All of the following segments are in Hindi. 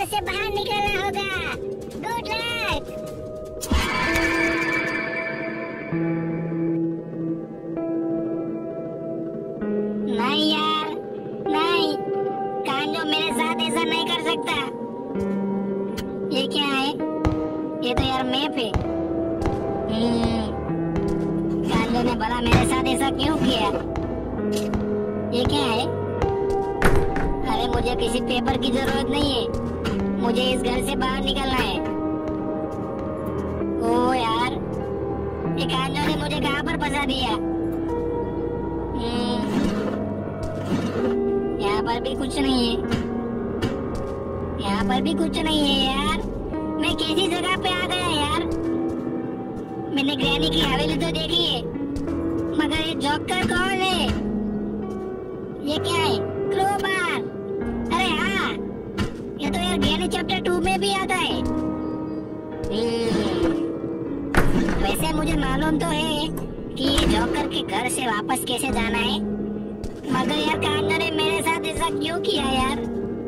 से बाहर निकलना होगा। Good luck. नहीं यार, नहीं, कांजो मेरे साथ ऐसा नहीं कर सकता। ये क्या है? ये तो यार मैप है। कांजो ने भला मेरे साथ ऐसा क्यों किया? ये क्या है? अरे मुझे किसी पेपर की जरूरत नहीं है, मुझे इस घर से बाहर निकलना है। ओ यार, ये कांजो ने मुझे कहाँ पर फंसा दिया? यहाँ पर भी कुछ नहीं है, यहाँ पर भी कुछ नहीं है यार। मैं कैसी जगह पे आ गया यार? मैंने ग्रैनी की हवेली तो देखी है, मगर ये जोकर कौन है? ये क्या है? क्रोबार। अरे हाँ, ये तो यार ग्रैनी चैप्टर 2 में भी आता है। वैसे मुझे मालूम तो है कि ये जोकर के घर से वापस कैसे जाना है, मगर यार कांजो ने मेरे साथ ऐसा क्यों किया यार?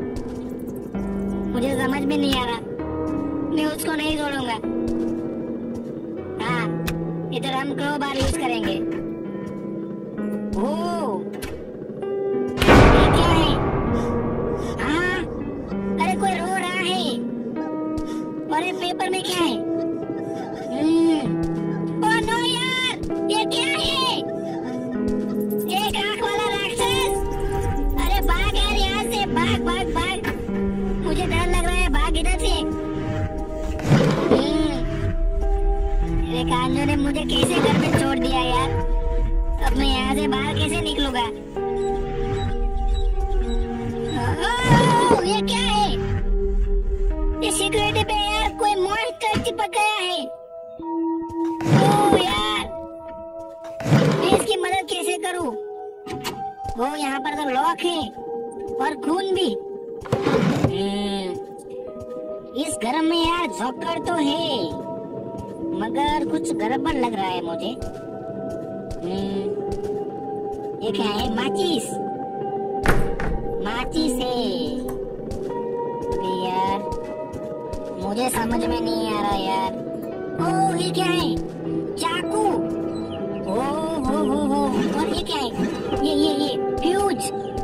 मुझे समझ में नहीं आ रहा। मैं उसको नहीं छोड़ूंगा। हाँ, इधर हम क्रोबार यूज करेंगे। ओह, ये क्या है? हाँ, अरे कोई रो रहा है। और ये पेपर में क्या है? ओह नो यार, ये क्या है? एक आंख वाला राक्षस। अरे भाग यार यहाँ से, भाग भाग भाग। मुझे डर लग रहा है, भाग इधर से। अरे कांजो ने मुझे कैसे घर में छोड़ दिया यार? अब मैं यहाँ से बाहर कैसे निकलूंगा? ये क्या है? ये सिक्योरिटी पे यार कोई मॉन्स्टर चिपक गया है। ओह यार, मैं इसकी मदद कैसे करूं? वो यहाँ पर तो लॉक है और खून भी। इस घर में यार जोकर तो है, मगर कुछ गड़बड़ लग रहा है मुझे। ये क्या है? माचिस। माचिस है यार, मुझे समझ में नहीं आ रहा यार। ओह ये क्या है? चाकू। हो और ये क्या है? ये फ्यूज।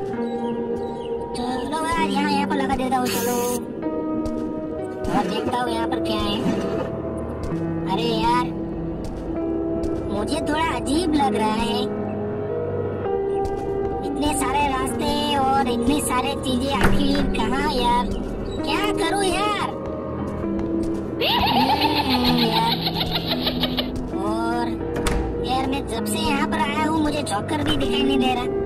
चलो यार यहाँ पर लगा देता हूँ। चलो और देखता हूँ यहाँ पर क्या है। अरे यार, मुझे थोड़ा अजीब लग रहा है। इतने सारे रास्ते और इतनी सारे चीजें, आखिर कहाँ यार? क्या करूँ यार? यार, और यार मैं जब से यहाँ पर आया हूँ मुझे जोकर भी दिखाई नहीं दे रहा।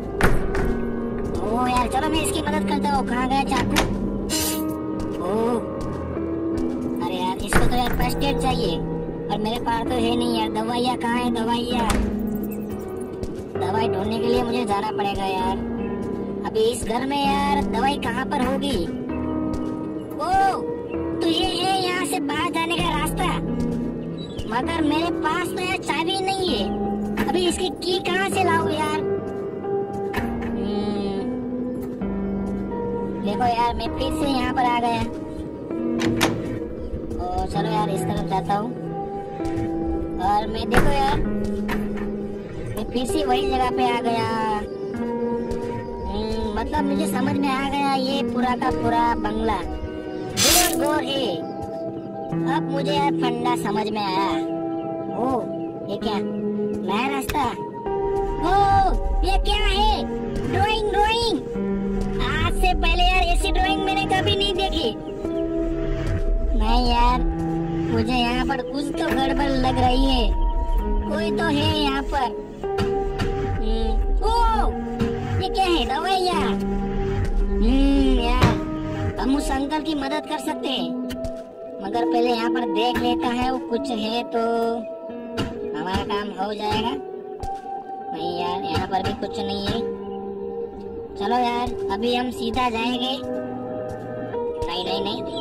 ओ यार, चलो मैं इसकी मदद करता हूँ। कहाँ गया चाकू? ओह, अरे यार इसको तो यार फर्स्ट एड चाहिए और मेरे पास तो है नहीं यार। दवाइयाँ कहाँ है? दवाइयाँ, दवाई ढूंढने के लिए मुझे जाना पड़ेगा यार। अभी इस घर में यार दवाई कहाँ पर होगी? ओह, तो ये है यहाँ से बाहर जाने का रास्ता, मगर मेरे पास तो यार चाबी नहीं है। अभी इसकी की कहाँ से लाऊं यार? देखो यार, मैं फिर से यहाँ पर आ गया। और चलो यार इस तरफ जाता हूँ। और मैं देखो यार, मैं फिर से वही जगह पे आ गया। मतलब मुझे समझ में आ गया, ये पूरा का पूरा बंगला गोर है। अब मुझे यार फंडा समझ में आया। ओह ये क्या नया रास्ता? ओह ये क्या है? ड्राइंग। आज से पहले यार ऐसी ड्राइंग मैंने कभी नहीं देखी। नहीं यार, मुझे यहाँ पर कुछ तो गड़बड़ लग रही है। कोई तो है यहाँ पर। ओह ये क्या है? दवाइयाँ। यार हम उस अंकल की मदद कर सकते हैं, मगर पहले यहाँ पर देख लेता है वो कुछ है तो हमारा काम हो जाएगा। नहीं यार, यहाँ पर भी कुछ नहीं है। चलो यार अभी हम सीधा जाएंगे। नहीं,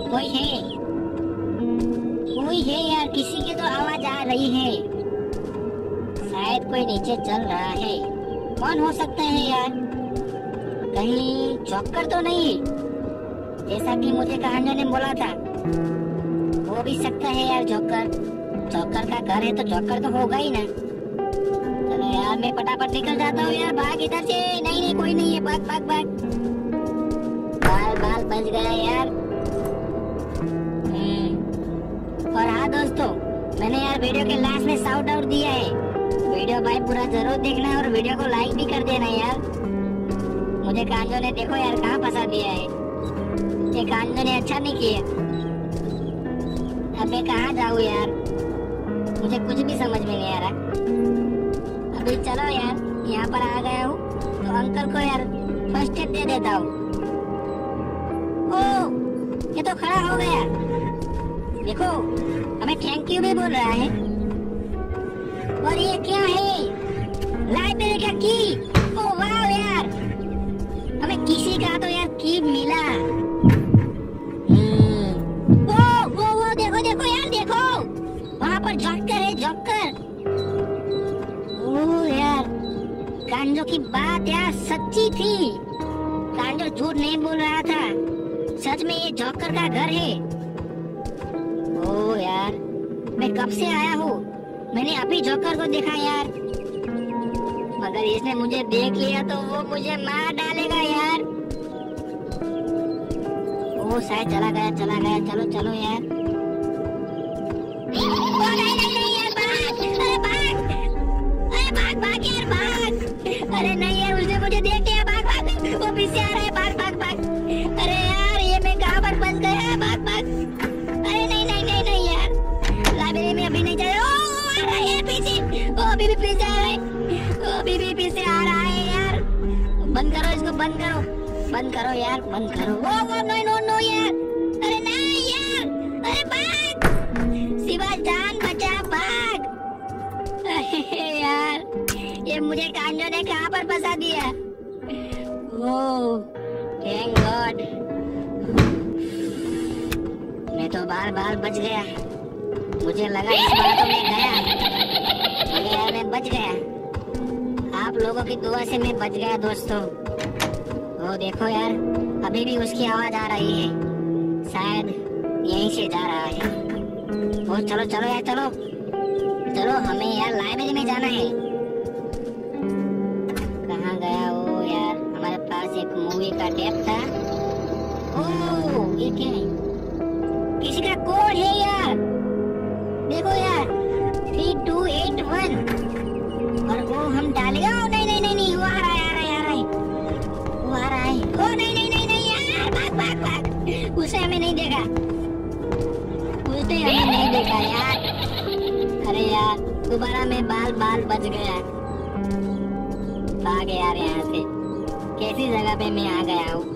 कोई है यार, किसी की तो आवाज आ रही है। शायद कोई नीचे चल रहा है। कौन हो सकता है यार? कहीं जोकर तो नहीं? जैसा कि मुझे कहानियों ने बोला था, हो भी सकता है यार जोकर। जोकर का घर है तो जोकर तो होगा ही ना। चलो यार मैं फटाफट निकल जाता हूँ यार, भाग इधर से। नहीं नहीं कोई नहीं है, भाग भाग भाग। बाल बाल बच गया यार। और हाँ दोस्तों, मैंने यार वीडियो के लास्ट में शाउट आउट दिया है। वीडियो भाई पूरा जरूर देखना और वीडियो को लाइक भी कर देना यार। मुझे कांजो ने देखो यार कहाँ फंसा दिया है। ये कांजो ने अच्छा नहीं किया। अब मैं कहाँ जाऊँ यार, मुझे कुछ भी समझ में नहीं आ रहा। अभी चलो यार, यहाँ पर आ गया हूँ तो अंकल को यार फर्स्ट एड दे देता हूँ। ओह, ये तो खड़ा हो गया। देखो हमें थैंक यू भी बोल रहा है। और ये क्या है, लाइब्रेरी का की। ओह वाह यार, हमें किसी का तो यार की मिला। वो देखो देखो यार, देखो वहाँ पर जोकर है, जोकर। ओह यार, कांजो की बात यार सच्ची थी। कांजो झूठ नहीं बोल रहा था, सच में ये जोकर का घर है। ओह यार, मैं कब से आया हूँ, मैंने अभी जोकर को देखा यार। अगर इसने मुझे देख लिया तो वो मुझे मार डालेगा यार। वो शायद चला गया, चला गया। चलो चलो यार। नहीं नहीं नहीं यार, भाग। अरे भाग, अरे भाग भाग यार, भाग। अरे नहीं यार, उसने मुझे देख लिया। भाग भाग, वो पीछे आ रहा है। भाग भाग भाग। अरे यार, ये मैं कहाँ पर फंस गया। भाग भाग। अरे नहीं नहीं नहीं नहीं यार, लाइब्रेरी में अभी नहीं चले। आ रहा है पीछे, वो अभी भी पीछे आ रहा है, वो अभी भी पीछे आ रहा है यार। बंद करो इसको, बंद करो, बंद करो यार, बंद करो। वो नो नो नो यार, अरे नहीं यार, अरे भाग शिवा, जान बचा, भाग। अरे यार, ये मुझे कांजो ने कहाँ पर फंसा दिया। ओह थैंक गॉड, मैं तो बार बार बच गया। मुझे लगा इस बार तो मैं गया, मगर यार मैं बच गया। आप लोगों की दुआ से मैं बच गया दोस्तों। वो देखो यार, अभी भी उसकी आवाज आ रही है, शायद यहीं से जा रहा है। वो चलो चलो यार, चलो चलो, हमें यार लाइब्रेरी में जाना है। कहाँ गया वो यार, हमारे पास एक मूवी का टेप था। ओह ये क्या है, किसी का कोड है यार, देखो यार 3281। और वो हम डालेगा। नहीं नहीं नहीं नहीं, वो आ रहा है, आ रहा है, आ रहा है, वो आ रहा है। ओ नहीं नहीं नहीं नहीं यार, भाग भाग भाग। उसे हमें नहीं देखा, उसने हमें नहीं देखा यार। अरे यार, दोबारा मैं बाल बाल बच गया। भाग यार यहाँ से, कैसी जगह पे मैं आ गया हूँ।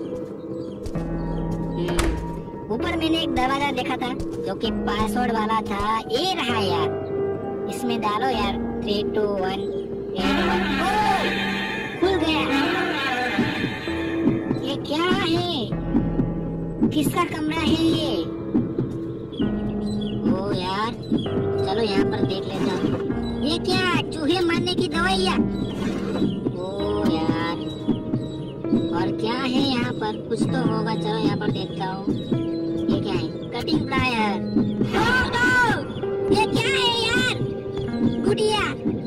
ऊपर मैंने एक दरवाजा देखा था जो कि पासवर्ड वाला था। ये रहा यार, इसमें डालो यार 32181। खुल गया। ये क्या है, किसका कमरा है ये। ओ यार, चलो यहाँ पर देख लेता हूँ। ये क्या, चूहे मारने की दवाइयाँ। ओ यार, और क्या है यहाँ पर, कुछ तो होगा। चलो यहाँ पर देखता हूँ। ये क्या है, कटिंग प्लायर। ये क्या है यार, गुड़िया।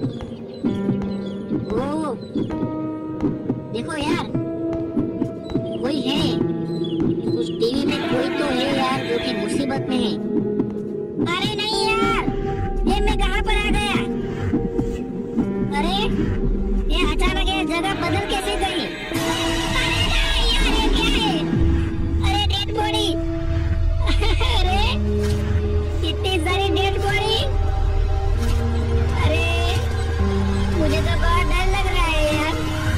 ओ देखो यार, कोई है उस टीवी में, कोई तो है यार जो कि मुसीबत में है। अरे नहीं यार, ये मैं कहाँ पर आ गया। अरे ये अचानक ये जगह बदल कैसे गई। अरे नहीं यार, ये क्या है, अरे डेड बॉडी। अरे इतनी सारी डेड बॉडी। अरे मुझे तो बहुत डर लग रहा है यार,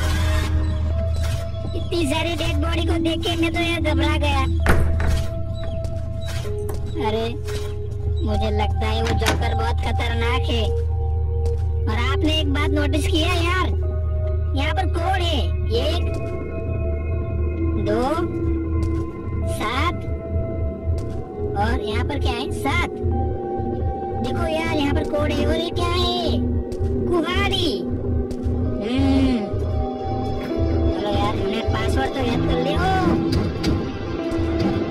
इतनी सारी डेड बॉडी को देख के मैं तो यार घबरा गया। अरे मुझे लगता है वो जोकर बहुत खतरनाक है। और आपने एक बात नोटिस किया यार, यहाँ पर कोड है 1 2 7 और यहाँ पर क्या है 7। देखो यार यहाँ पर कोड है। और ये क्या है, कुहाड़ी। चलो यार, हमने पासवर्ड तो याद कर लिया।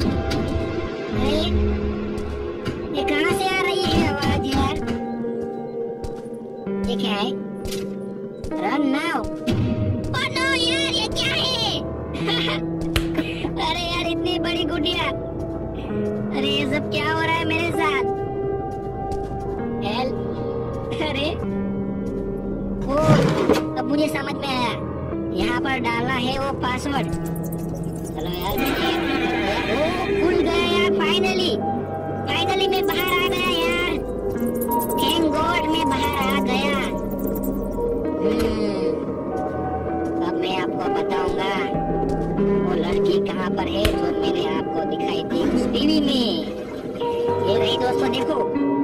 मेरी गुड़िया। अरे ये सब क्या हो रहा है मेरे साथ? अरे ओ, अब मुझे समझ में आया, यहाँ पर डालना है वो पासवर्ड। चलो यार, ओ खुल गया यार, फाइनली मैं बाहर आ गया यार। थैंक गॉड मैं बाहर आ गया। अब मैं आपको बताऊंगा वो लड़की कहाँ पर है जो मैंने आपको दिखाई थी उस टीवी में। ये रही दोस्तों, देखो।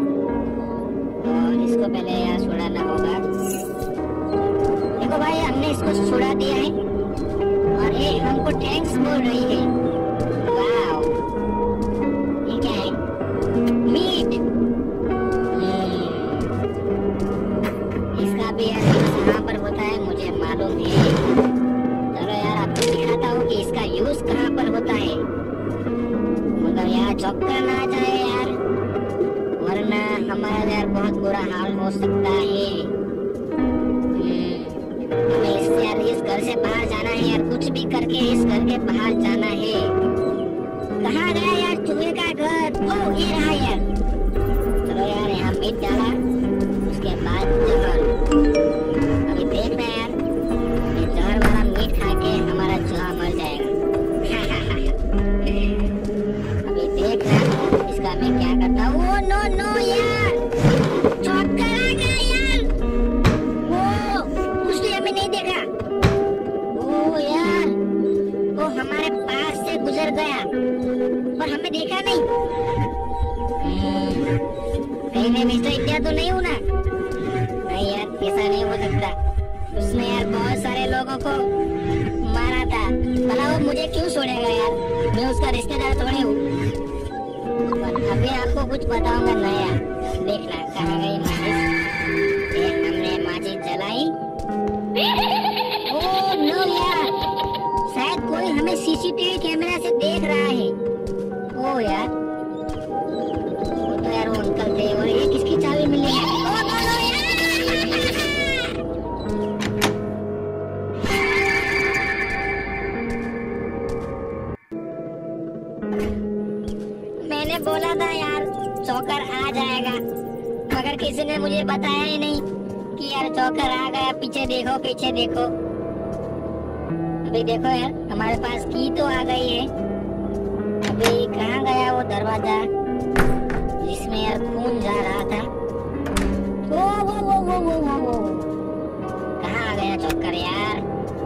और इसको पहले यार छुड़ाना होगा। देखो भाई, हमने इसको छुड़ा दिया है और ये हमको थैंक्स बोल रही है। वाव, ये क्या है? मीट। इसका भी यार कहाँ पर होता है मुझे मालूम है। चलो यार, आपको दिखाता हूँ कि इसका यूज कहाँ पर होता है। मगर यार चौका ना आ जाए यार, वरना हमारा यार बहुत बुरा हाल हो सकता है। हमें इस घर से बाहर जाना है यार, कुछ भी करके इस घर के बाहर जाना है। कहाँ गया यार चूहे का घर? ओ ये रहा यार। चलो यार, यहाँ मीट डाला, उसके बाद जहर। अभी देखना यार, ये जहर वाला मीट खा के हमारा चूहा मर जाएगा। अभी देखना इसका मैं क्या करता हूँ। ओ नो नो यार, चौका आ गया यार। वो उसने हमें नहीं देखा। ओ यार, वो हमारे पास से गुजर गया पर हमें देखा नहीं। कहीं मैं मिस्टर इंडिया तो नहीं हूँ ना? नहीं यार, ऐसा नहीं हो सकता। उसने यार बहुत सारे लोगों को मारा था, भला वो मुझे क्यों छोड़ेगा यार? मैं उसका रिश्तेदार थोड़े हूँ। अभी आपको कुछ बताऊंगा नया, देखना। कहाँ गई माचिस? ये हमने माचिस जलाई। ओह नो यार, शायद कोई हमें सीसीटीवी कैमरा से देख रहा है। ओ यार, वो तो यार वो अंकल थे। और ये किसकी चाबी मिली है? ओ नो नो यार, मैंने बोला था यार चौकर आ जाएगा, मगर किसी ने मुझे बताया ही नहीं कि यार चौकर आ गया। पीछे देखो, पीछे देखो। अभी देखो यार, हमारे पास की तो आ गई है। अभी कहाँ गया वो दरवाजा जिसमें यार खून जा रहा था? वो कहाँ आ गया चौकर यार?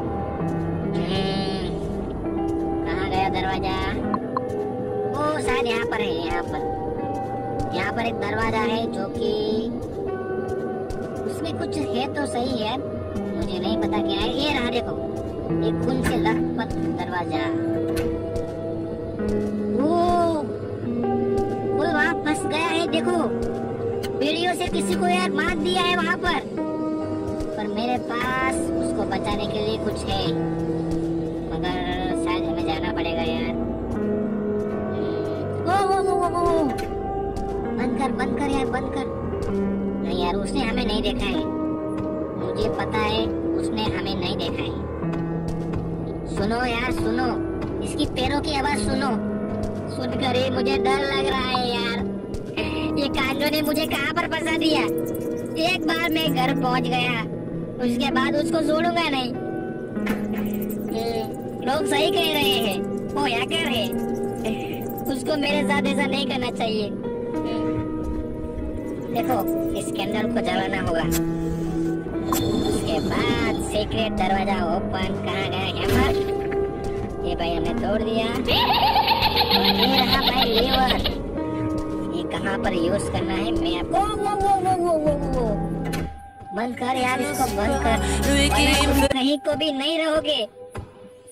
कहाँ गया दरवाजा? वो शायद यहाँ पर है। यहाँ पर एक दरवाजा है जो कि उसमें कुछ है तो सही है, मुझे नहीं पता क्या है। ये रहा, देखो, एक खून से लथपथ दरवाजा। वो वहाँ फंस गया है, देखो। बेड़ियों से किसी को यार मार दिया है वहाँ पर मेरे पास उसको बचाने के लिए कुछ है, मगर शायद हमें जाना पड़ेगा यार। वो बंद कर यार, बंद कर। नहीं यार, उसने हमें नहीं देखा है, मुझे पता है उसने हमें नहीं देखा है। सुनो यार, सुनो, इसकी पैरों की आवाज सुनो। सुनकर ही मुझे डर लग रहा है यार। ये कांजो ने मुझे कहाँ पर फंसा दिया? एक बार मैं घर पहुंच गया, उसके बाद उसको छोड़ूंगा नहीं। लोग सही कह रहे हैं, वो हैकर है, उसको मेरे साथ ऐसा नहीं करना चाहिए। देखो, इस कैंडल को जलाना होगा, उसके बाद सीक्रेट दरवाजा ओपन। कहाँ गया हैमर? ये भाई हमने तोड़ दिया। और ये रहा भाई लीवर, ये कहाँ पर यूज करना है मैं आपको। वो बंद कर यार, इसको बंद कर, वरना तुम कहीं को भी नहीं रहोगे।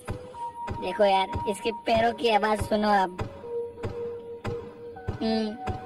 देखो यार, इसके पैरों की आवाज सुनो अब।